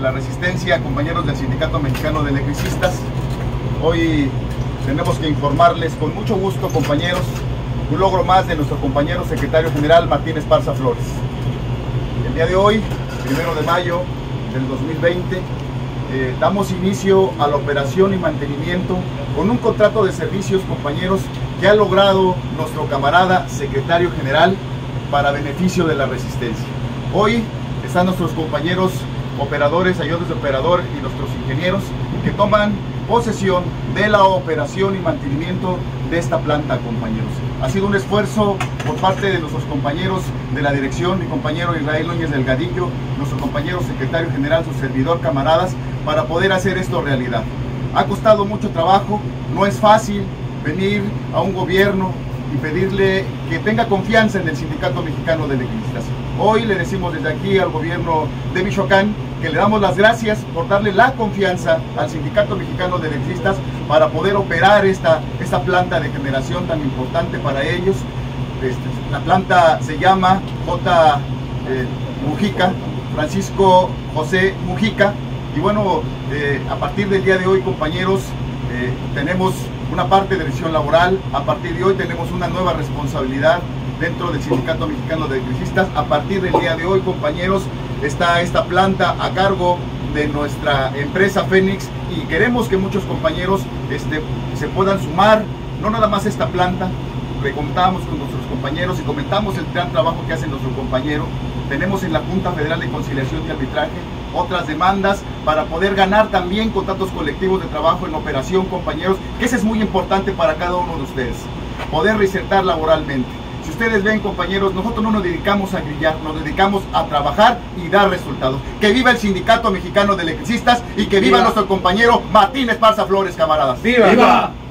la resistencia, compañeros del Sindicato Mexicano de Electricistas. Hoy tenemos que informarles con mucho gusto, compañeros, un logro más de nuestro compañero secretario general Martín Esparza Flores. El día de hoy, 1 de mayo del 2020, damos inicio a la operación y mantenimiento con un contrato de servicios, compañeros, que ha logrado nuestro camarada secretario general para beneficio de la resistencia. Hoy están nuestros compañeros operadores, ayudantes de operador y nuestros ingenieros que toman posesión de la operación y mantenimiento de esta planta, compañeros. Ha sido un esfuerzo por parte de nuestros compañeros de la dirección, mi compañero Israel Núñez Delgadillo, nuestro compañero secretario general, su servidor, camaradas, para poder hacer esto realidad. Ha costado mucho trabajo, no es fácil venir a un gobierno y pedirle que tenga confianza en el Sindicato Mexicano de Electricistas. Hoy le decimos desde aquí al gobierno de Michoacán que le damos las gracias por darle la confianza al Sindicato Mexicano de Electricistas para poder operar esta planta de generación tan importante para ellos. La planta se llama Mujica, Francisco José Mujica, y bueno, a partir del día de hoy, compañeros, tenemos una parte de decisión laboral. A partir de hoy tenemos una nueva responsabilidad dentro del Sindicato Mexicano de Electricistas. A partir del día de hoy, compañeros, está esta planta a cargo de nuestra empresa Fénix y queremos que muchos compañeros se puedan sumar, no nada más esta planta. Le contamos con nuestros compañeros y comentamos el gran trabajo que hace nuestro compañero. Tenemos en la Junta Federal de Conciliación y Arbitraje otras demandas para poder ganar también contratos colectivos de trabajo en operación, compañeros, que eso es muy importante para cada uno de ustedes, poder reinsertar laboralmente. Si ustedes ven, compañeros, nosotros no nos dedicamos a grillar, nos dedicamos a trabajar y dar resultados. Que viva el Sindicato Mexicano de Electricistas y que viva nuestro compañero Martín Esparza Flores, camaradas. ¡Viva! ¡Viva!